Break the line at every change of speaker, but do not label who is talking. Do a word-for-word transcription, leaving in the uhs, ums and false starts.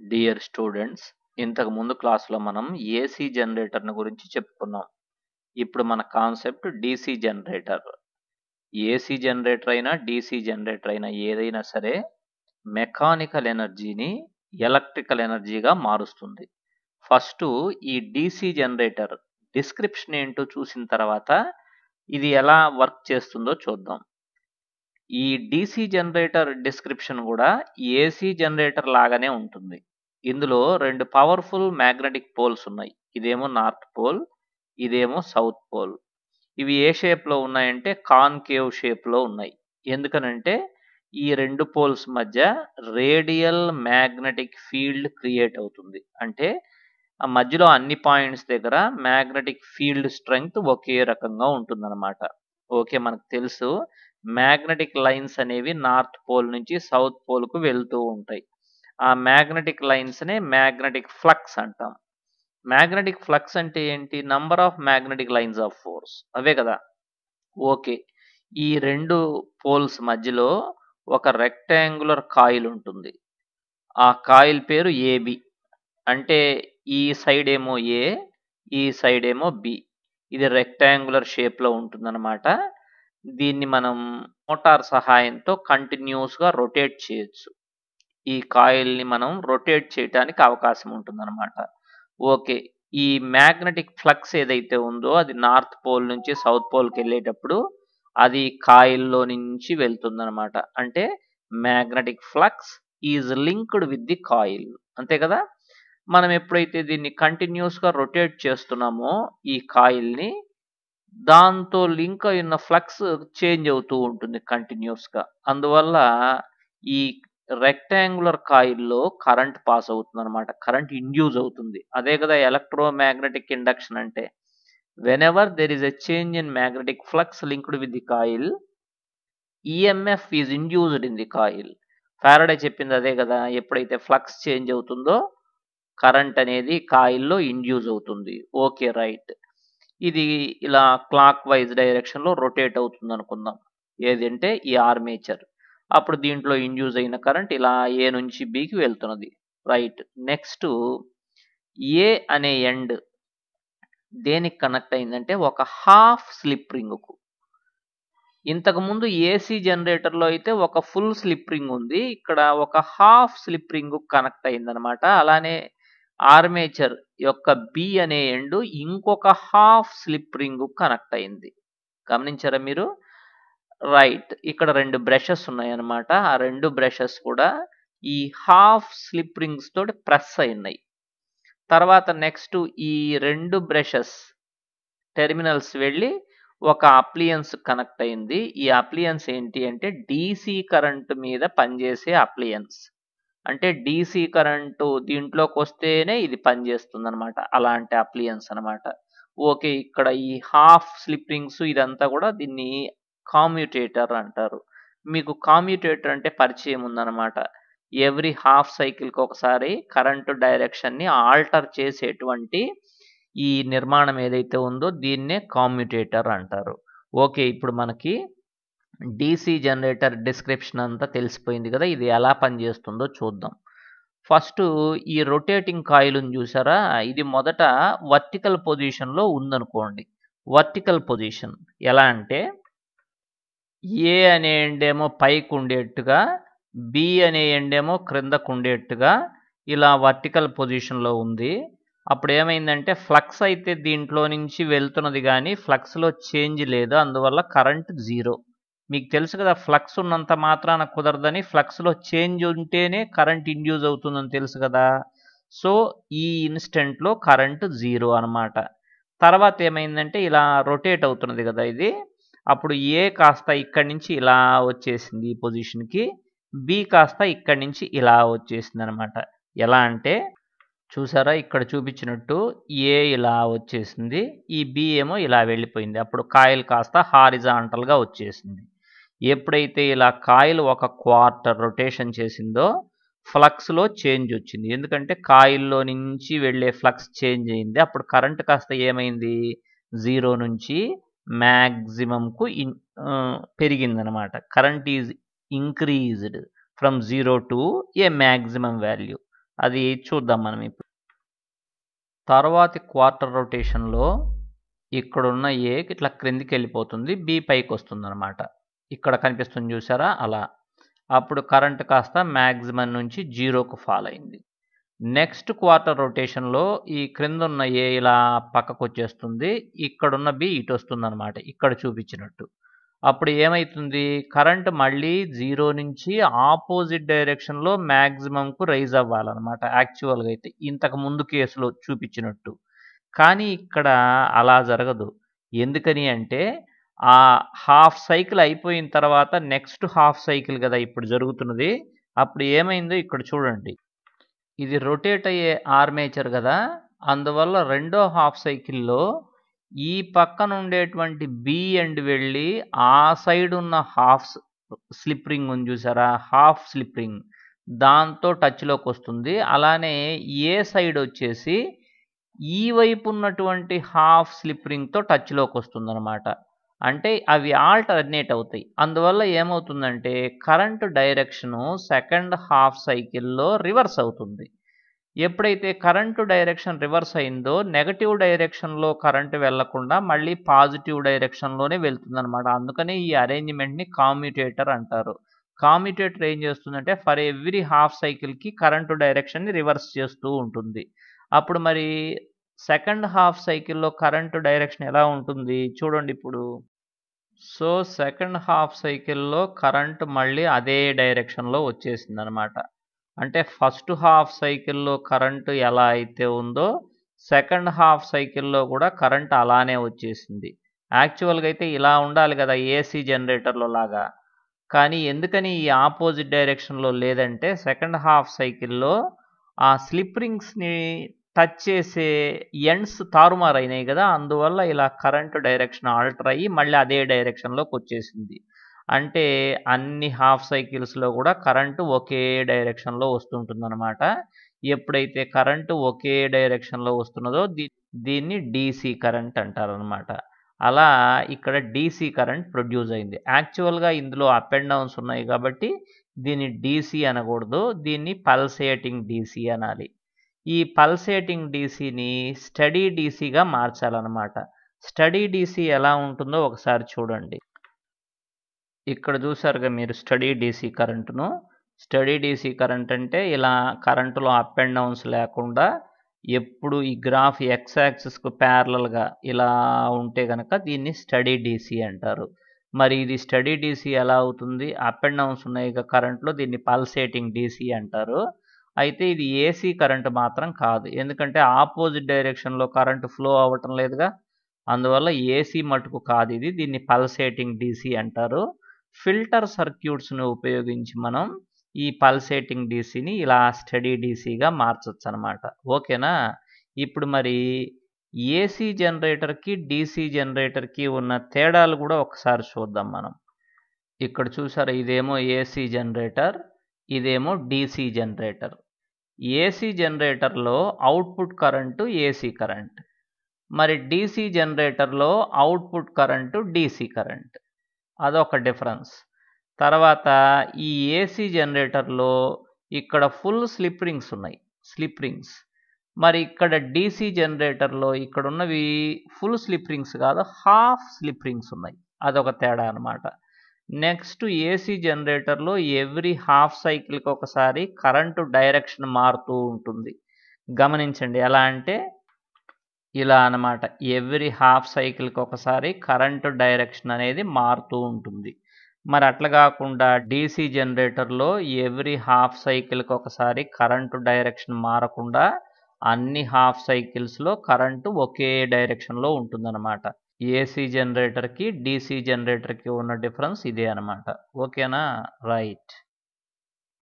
Dear students, ఇంతకు ముందు క్లాస్లో మనం ఏసీ జనరేటర్ను గురించి చెప్పుకున్నాం. ఇప్పుడు మన concept DC generator. AC generator అయినా డీసీ జనరేటర్ అయినా ఏదైనా సరే మెకానికల్ ఎనర్జీని ఎలక్ట్రికల్ ఎనర్జీగా మారుస్తుంది. ఫస్ట్ ఈ డీసీ జనరేటర్ డిస్క్రిప్షన్ ఏంటో చూసిన తర్వాత ఇది ఎలా వర్క్ చేస్తుందో చూద్దాం. ఈ డీసీ జనరేటర్ డిస్క్రిప్షన్ కూడా ఏసీ జనరేటర్ లాగానే ఉంటుంది. ఇందులో రెండు పవర్ఫుల్ మ్యాగ్నెటిక్ పోల్స్ ఉన్నాయి. ఇదేమో నార్త్ పోల్, ఇదేమో సౌత్ పోల్. ఇవి ఏ షేప్లో ఉన్నాయంటే కాన్కేవ్ షేప్లో ఉన్నాయి. ఎందుకనంటే ఈ రెండు పోల్స్ మధ్య రేడియల్ మ్యాగ్నెటిక్ ఫీల్డ్ క్రియేట్ అవుతుంది. అంటే ఆ మధ్యలో అన్ని పాయింట్స్ దగ్గర మ్యాగ్నెటిక్ ఫీల్డ్ స్ట్రెంగ్త్ ఒకే రకంగా ఉంటుందన్నమాట. ఓకే, మనకు తెలుసు మ్యాగ్నెటిక్ లైన్స్ అనేవి నార్త్ పోల్ నుంచి సౌత్ పోల్కు వెళ్తూ ఉంటాయి. ఆ మ్యాగ్నెటిక్ లైన్స్నే మ్యాగ్నెటిక్ ఫ్లక్స్ అంటాం. మ్యాగ్నెటిక్ ఫ్లక్స్ అంటే ఏంటి? Number of magnetic lines of force, అవే కదా. ఓకే, ఈ రెండు పోల్స్ మధ్యలో ఒక రెక్టాంగులర్ కాయిల్ ఉంటుంది. ఆ కాయిల్ పేరు ఏబి. అంటే ఈ సైడ్ ఏమో ఏ, ఈ సైడ్ ఏమో బి. ఇది రెక్టాంగులర్ షేప్లో ఉంటుందన్నమాట. దీన్ని మనం మోటార్ సహాయంతో కంటిన్యూస్గా రొటేట్ చేయొచ్చు. ఈ కాయిల్ని మనం రొటేట్ చేయడానికి అవకాశం ఉంటుందన్నమాట. ఓకే, ఈ మ్యాగ్నెటిక్ ఫ్లక్స్ ఏదైతే ఉందో అది నార్త్ పోల్ నుంచి సౌత్ పోల్కి వెళ్ళేటప్పుడు అది కాయిల్లో నుంచి వెళ్తుందన్నమాట. అంటే magnetic flux is linked with the coil, అంతే కదా. మనం ఎప్పుడైతే దీన్ని కంటిన్యూస్గా రొటేట్ చేస్తున్నామో ఈ కాయిల్ని, దాంతో లింక్ అయిన ఫ్లక్స్ చేంజ్ అవుతూ ఉంటుంది కంటిన్యూస్గా. అందువల్ల ఈ రెక్టాంగులర్ కాయిల్లో కరెంట్ పాస్ అవుతుంది అనమాట. కరెంట్ ఇండ్యూస్ అవుతుంది. అదే కదా ఎలక్ట్రోమాగ్నెటిక్ ఇండక్షన్ అంటే. Whenever there is a change in magnetic flux linked with the coil, EMF is induced in the coil. Faraday చెప్పింది అదే కదా. ఎప్పుడైతే ఫ్లక్స్ చేంజ్ అవుతుందో కరెంట్ అనేది కాయిల్లో ఇండ్యూస్ అవుతుంది. Okay, right. ఇది ఇలా క్లాక్ వైజ్ డైరెక్షన్లో రొటేట్ అవుతుంది అనుకుందాం. ఏదంటే ఈ ఆర్మేచర్. అప్పుడు దీంట్లో ఇండ్యూస్ అయిన కరెంట్ ఇలా ఏ నుంచి బికి వెళ్తున్నది. రైట్. నెక్స్ట్ ఏ అనే ఎండ్ దేనికి కనెక్ట్ అయిందంటే ఒక హాఫ్ స్లిప్ రింగ్కు. ఇంతకుముందు ఏసీ జనరేటర్లో అయితే ఒక ఫుల్ స్లిప్ రింగ్ ఉంది, ఇక్కడ ఒక హాఫ్ స్లిప్ రింగ్ కనెక్ట్ అయిందనమాట. అలానే ఆర్మేచర్ యొక్క బి అనే ఎండ్ ఇంకొక హాఫ్ స్లిప్ రింగ్ కనెక్ట్ అయింది. గమనించారా మీరు? రైట్. ఇక్కడ రెండు బ్రషెస్ ఉన్నాయన్నమాట. ఆ రెండు బ్రషెస్ కూడా ఈ హాఫ్ స్లిప్ రింగ్స్ తోటి ప్రెస్ అయినాయి. తర్వాత నెక్స్ట్ ఈ రెండు బ్రషెస్ టెర్మినల్స్ వెళ్ళి ఒక అప్లియన్స్ కనెక్ట్ అయింది. ఈ అప్లియన్స్ ఏంటి అంటే డీసీ కరెంట్ మీద పనిచేసే అప్లియన్స్. అంటే డీసీ కరెంటు దీంట్లోకి వస్తేనే ఇది పనిచేస్తుంది అనమాట. అలాంటి అప్లియన్స్ అనమాట. ఓకే, ఇక్కడ ఈ హాఫ్ స్లిప్ రింగ్స్ ఇదంతా కూడా దీన్ని కామ్యుటేటర్ అంటారు. మీకు కామ్యుటేటర్ అంటే పరిచయం ఉందన్నమాట. ఎవ్రీ హాఫ్ సైకిల్కి ఒకసారి కరెంటు డైరెక్షన్ని ఆల్టర్ చేసేటువంటి ఈ నిర్మాణం ఏదైతే ఉందో దీన్నే కామ్యుటేటర్ అంటారు. ఓకే, ఇప్పుడు మనకి డీసీ జనరేటర్ డిస్క్రిప్షన్ అంతా తెలిసిపోయింది కదా. ఇది ఎలా పనిచేస్తుందో చూద్దాం. ఫస్ట్ ఈ రొటేటింగ్ కాయిల్ చూసారా, ఇది మొదట వర్టికల్ పొజిషన్లో ఉందనుకోండి. వర్టికల్ పొజిషన్ ఎలా అంటే ఏ అనే ఎండేమో పైకి ఉండేట్టుగా, బి అనే ఎండేమో క్రిందకు ఉండేట్టుగా ఇలా వర్టికల్ పొజిషన్లో ఉంది. అప్పుడు ఏమైందంటే ఫ్లక్స్ అయితే దీంట్లో నుంచి వెళ్తున్నది కానీ ఫ్లక్స్లో చేంజ్ లేదు. అందువల్ల కరెంట్ జీరో. మీకు తెలుసు కదా, ఫ్లక్స్ ఉన్నంత మాత్రాన కుదరదని, ఫ్లక్స్లో చేంజ్ ఉంటేనే కరెంట్ ఇండ్యూస్ అవుతుందని తెలుసు కదా. సో ఈ ఇన్స్టెంట్లో కరెంట్ జీరో అనమాట. తర్వాత ఏమైందంటే ఇలా రొటేట్ అవుతున్నది కదా ఇది. అప్పుడు ఏ కాస్త ఇక్కడి నుంచి ఇలా వచ్చేసింది ఈ పొజిషన్కి, బి కాస్త ఇక్కడి నుంచి ఇలా వచ్చేసింది అనమాట. ఎలా అంటే చూసారా, ఇక్కడ చూపించినట్టు ఏ ఇలా వచ్చేసింది, ఈ బి ఏమో ఇలా వెళ్ళిపోయింది. అప్పుడు కాయిల్ కాస్త హారిజాంటల్గా వచ్చేసింది. ఎప్పుడైతే ఇలా కాయిల్ ఒక క్వార్టర్ రొటేషన్ చేసిందో ఫ్లక్స్లో చేంజ్ వచ్చింది. ఎందుకంటే కాయిల్లో నుంచి వెళ్ళే ఫ్లక్స్ చేంజ్ అయింది. అప్పుడు కరెంట్ కాస్త ఏమైంది, జీరో నుంచి మ్యాక్సిమంకు ఇన్ పెరిగిందనమాట. Current is increased from zero to a maximum value. అది చూద్దాం మనం ఇప్పుడు. తర్వాతి క్వార్టర్ రొటేషన్లో ఇక్కడున్న ఏ ఇట్లా క్రిందికి వెళ్ళిపోతుంది, బి పైకి వస్తుంది అనమాట. ఇక్కడ కనిపిస్తుంది చూసారా అలా. అప్పుడు కరెంట్ కాస్త మ్యాక్సిమం నుంచి జీరోకు ఫాల్ అయింది. నెక్స్ట్ క్వార్టర్ రొటేషన్లో ఈ క్రింద ఉన్న ఏ ఇలా పక్కకు వచ్చేస్తుంది, ఇక్కడున్న బి ఇటు వస్తుంది అనమాట, ఇక్కడ చూపించినట్టు. అప్పుడు ఏమవుతుంది, కరెంట్ మళ్ళీ జీరో నుంచి ఆపోజిట్ డైరెక్షన్లో మ్యాక్సిమంకు రైజ్ అవ్వాలన్నమాట యాక్చువల్గా అయితే, ఇంతకు ముందు కేసులో చూపించినట్టు. కానీ ఇక్కడ అలా జరగదు. ఎందుకని అంటే ఆ హాఫ్ సైకిల్ అయిపోయిన తర్వాత నెక్స్ట్ హాఫ్ సైకిల్ కదా ఇప్పుడు జరుగుతున్నది. అప్పుడు ఏమైందో ఇక్కడ చూడండి. ఇది రొటేట్ అయ్యే ఆర్మేచర్ కదా, అందువల్ల రెండో హాఫ్ సైకిల్లో ఈ పక్కన ఉండేటువంటి బి ఎండ్ వెళ్ళి ఆ సైడ్ ఉన్న హాఫ్ స్లిప్ రింగ్ ఉంది చూసారా, హాఫ్ స్లిప్ రింగ్, దాంతో టచ్లోకి వస్తుంది. అలానే ఏ సైడ్ వచ్చేసి ఈ వైపు ఉన్నటువంటి హాఫ్ స్లిప్ రింగ్తో టచ్లోకి వస్తుంది అనమాట. అంటే అవి ఆల్టర్నేట్ అవుతాయి. అందువల్ల ఏమవుతుందంటే కరెంటు డైరెక్షను సెకండ్ హాఫ్ సైకిల్లో రివర్స్ అవుతుంది. ఎప్పుడైతే కరెంటు డైరెక్షన్ రివర్స్ అయిందో నెగటివ్ డైరెక్షన్లో కరెంటు వెళ్లకుండా మళ్ళీ పాజిటివ్ డైరెక్షన్లోనే వెళ్తుందనమాట. అందుకని ఈ అరేంజ్మెంట్ని కామ్యుటేటర్ అంటారు. కామ్యుటేటర్ ఏం చేస్తుందంటే ఫర్ ఎవ్రీ హాఫ్ సైకిల్కి కరెంటు డైరెక్షన్ని రివర్స్ చేస్తూ ఉంటుంది. అప్పుడు మరి సెకండ్ హాఫ్ సైకిల్లో కరెంటు డైరెక్షన్ ఎలా ఉంటుంది చూడండి ఇప్పుడు. సో సెకండ్ హాఫ్ సైకిల్లో కరెంటు మళ్ళీ అదే డైరెక్షన్లో వచ్చేసింది అనమాట. అంటే ఫస్ట్ హాఫ్ సైకిల్లో కరెంటు ఎలా అయితే ఉందో సెకండ్ హాఫ్ సైకిల్లో కూడా కరెంట్ అలానే వచ్చేసింది. యాక్చువల్గా అయితే ఇలా ఉండాలి కదా ఏసీ జనరేటర్లో లాగా. కానీ ఎందుకని ఈ ఆపోజిట్ డైరెక్షన్లో లేదంటే సెకండ్ హాఫ్ సైకిల్లో ఆ స్లిప్ రింగ్స్ని టచ్ చేసే ఎండ్స్ తారుమారైనాయి కదా, అందువల్ల ఇలా కరెంటు డైరెక్షన్ ఆల్టర్ అయ్యి మళ్ళీ అదే డైరెక్షన్లోకి వచ్చేసింది. అంటే అన్ని హాఫ్ సైకిల్స్లో కూడా కరెంటు ఒకే డైరెక్షన్లో వస్తుంటుందన్నమాట. ఎప్పుడైతే కరెంటు ఒకే డైరెక్షన్లో వస్తున్నదో దీ దీన్ని డీసీ కరెంట్ అంటారనమాట. అలా ఇక్కడ డీసీ కరెంట్ ప్రొడ్యూస్ అయింది. యాక్చువల్గా ఇందులో అప్ అండ్ డౌన్స్ ఉన్నాయి కాబట్టి దీన్ని డీసీ అనకూడదు, దీన్ని పల్సేటింగ్ డీసీ అనాలి. ఈ పల్సేటింగ్ డీసీని స్టడీ డీసీగా మార్చాలన్నమాట. స్టడీ డీసీ ఎలా ఉంటుందో ఒకసారి చూడండి. ఇక్కడ చూసారుగా మీరు స్టడీ డీసీ కరెంటును. స్టడీ డీసీ కరెంట్ అంటే ఇలా కరెంటులో అప్ అండ్ డౌన్స్ లేకుండా ఎప్పుడు ఈ గ్రాఫ్ ఎక్స్ యాక్సిస్కు ప్యారలల్గా ఇలా ఉంటే కనుక దీన్ని స్టడీ డీసీ అంటారు. మరి ఇది స్టడీ డీసీ ఎలా అవుతుంది, అప్ అండ్ డౌన్స్ ఉన్నాయి కరెంట్లో, దీన్ని పల్సేటింగ్ డీసీ అంటారు. అయితే ఇది ఏసీ కరెంట్ మాత్రం కాదు, ఎందుకంటే ఆపోజిట్ డైరెక్షన్లో కరెంటు ఫ్లో అవ్వటం లేదుగా, అందువల్ల ఏసీ మటుకు కాదు ఇది, దీన్ని పల్సేటింగ్ డీసీ అంటారు. ఫిల్టర్ సర్క్యూట్స్ని ఉపయోగించి మనం ఈ పల్సేటింగ్ డీసీని ఇలా స్టడీ డీసీగా మార్చొచ్చు అనమాట. ఓకేనా. ఇప్పుడు మరి ఏసీ జనరేటర్కి డీసీ జనరేటర్కి ఉన్న తేడాలు కూడా ఒకసారి చూద్దాం మనం. ఇక్కడ చూసారా, ఇదేమో ఏసీ జనరేటర్, ఇదేమో డీసీ జనరేటర్. ఏసీ జనరేటర్లో అవుట్పుట్ కరెంటు ఏసీ కరెంట్, మరి డీసీ జనరేటర్లో అవుట్పుట్ కరెంటు డీసీ కరెంట్, అదొక డిఫరెన్స్. తర్వాత ఈ ఏసీ జనరేటర్లో ఇక్కడ ఫుల్ స్లిప్ రింగ్స్ ఉన్నాయి, స్లిప్ రింగ్స్. మరి ఇక్కడ డీసీ జనరేటర్లో ఇక్కడ ఉన్నవి ఫుల్ స్లిప్ రింగ్స్ కాదు, హాఫ్ స్లిప్ రింగ్స్ ఉన్నాయి, అదొక తేడా అనమాట. నెక్స్ట్ ఏసీ జనరేటర్లో ఎవ్రీ హాఫ్ సైకిల్కి ఒకసారి కరెంటు డైరెక్షన్ మారుతూ ఉంటుంది. గమనించండి ఎలా అంటే ఇలా అనమాట, ఎవ్రీ హాఫ్ సైకిల్కి ఒకసారి కరెంటు డైరెక్షన్ అనేది మారుతూ ఉంటుంది. మరి అట్లా కాకుండా డీసీ జనరేటర్లో ఎవ్రీ హాఫ్ సైకిల్కి ఒకసారి కరెంటు డైరెక్షన్ మారకుండా అన్ని హాఫ్ సైకిల్స్లో కరెంటు ఒకే డైరెక్షన్లో ఉంటుందన్నమాట. ఏసీ జనరేటర్కి డీసీ జనరేటర్కి ఉన్న డిఫరెన్స్ ఇదే అనమాట. ఓకేనా, రైట్.